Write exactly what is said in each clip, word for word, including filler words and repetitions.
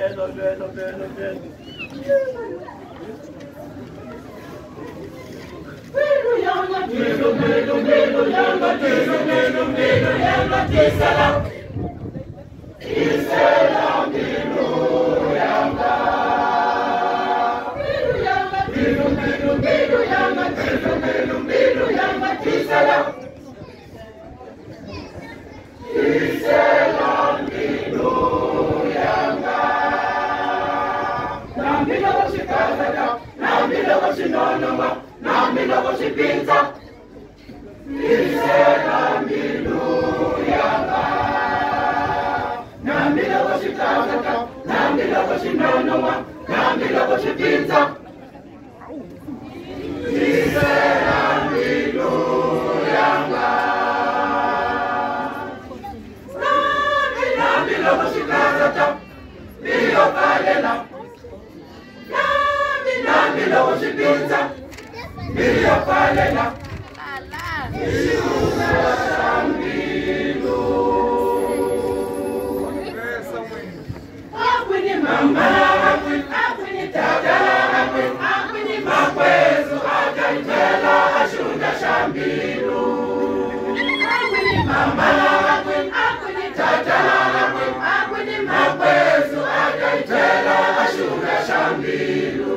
amen, amen, amen, amen. Milu yanga, milu, milu, milu yanga, milu, milu, milu yanga, kisela. Kisela, milu yanga. Milu yanga, milu, milu, milu yanga, milu, milu, milu yanga, kisela. Kisela, milu yanga. Namila washikaza, namila washinonoma. Namila washipinza, Kisela milu yanga. Namila washikaza, namila washinonoma, namila washipinza, Kisela milu yanga. Namila washikaza, miyo kalela. Namila washipinza, Milu palela, milu samilu. Akwini mama, akwini tata, akwini makwezu ajaitela ashunda shambilu. Akwini mama, akwini tata, akwini makwezu ajaitela ashunda shambilu.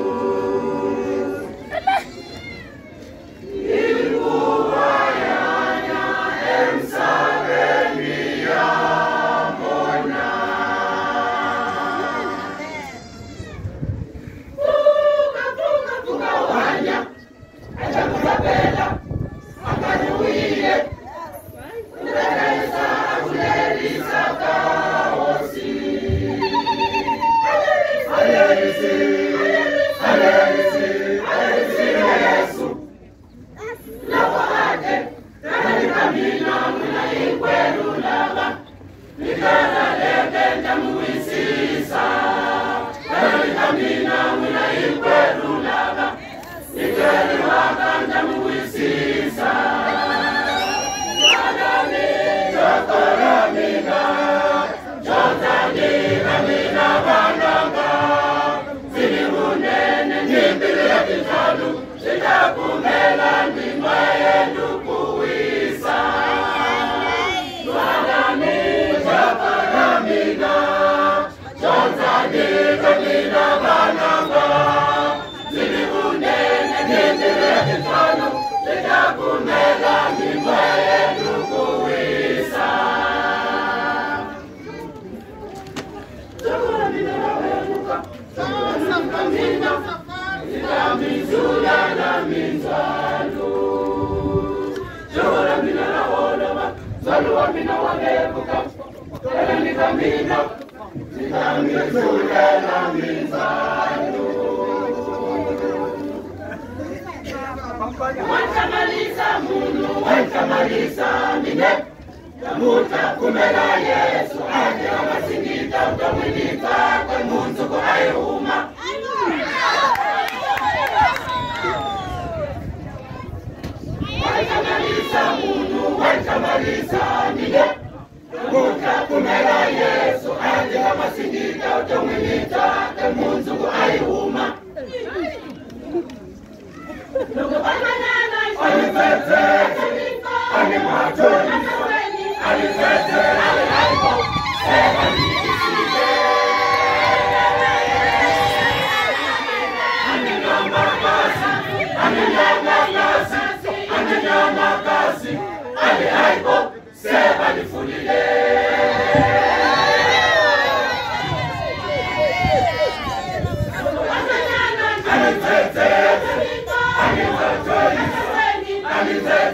Wankamaliza munu, wankamaliza mine. Yamuta kumela Yesu aje amasingita utamwinita kwa munzu kwa ayuma. Wankamaliza munu, wankamaliza mine. Yamuta kumela Yesu aje amasingita utamwinita kwa munzu kwa ayuma. Alifete, alimatoni, alifete, alihaiko, sema nikisike. Aninyama kasi, aninyama kasi, aninyama kasi, alihaiko, sema nifulile. Alifete, alimatoni, alifete,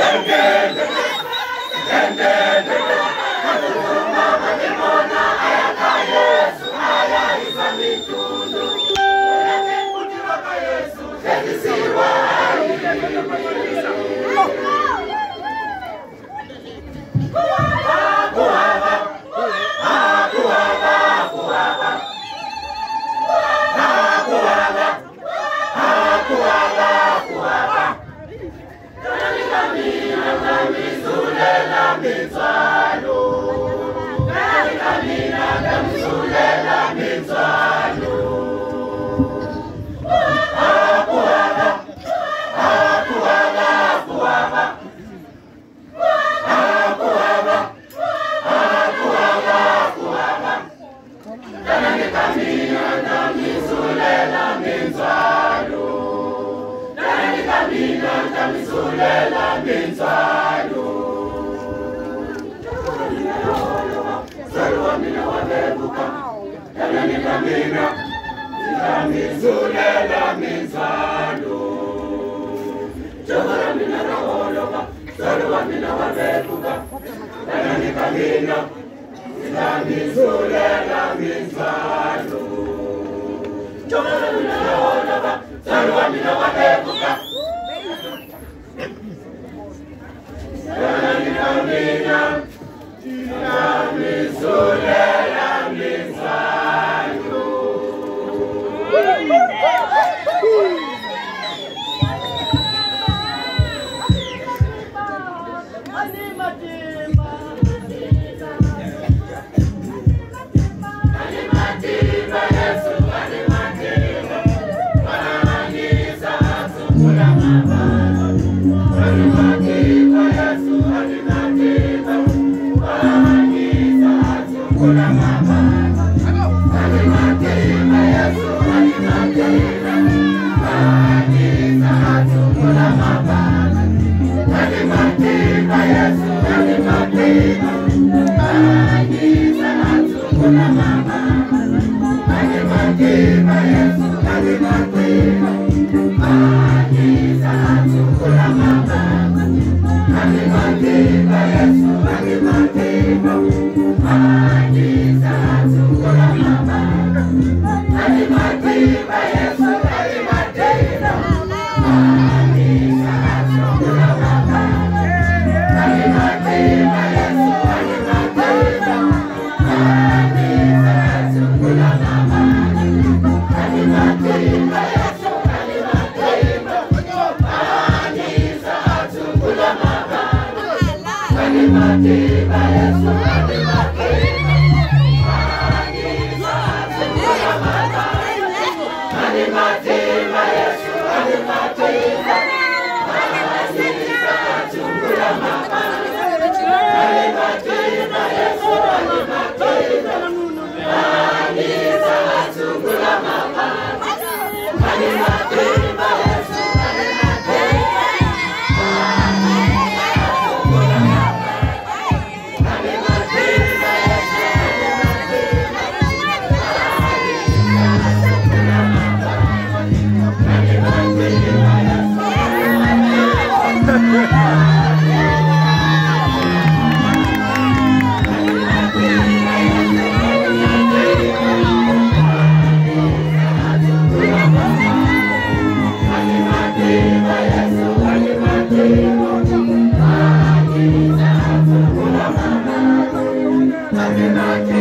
Happy birthday.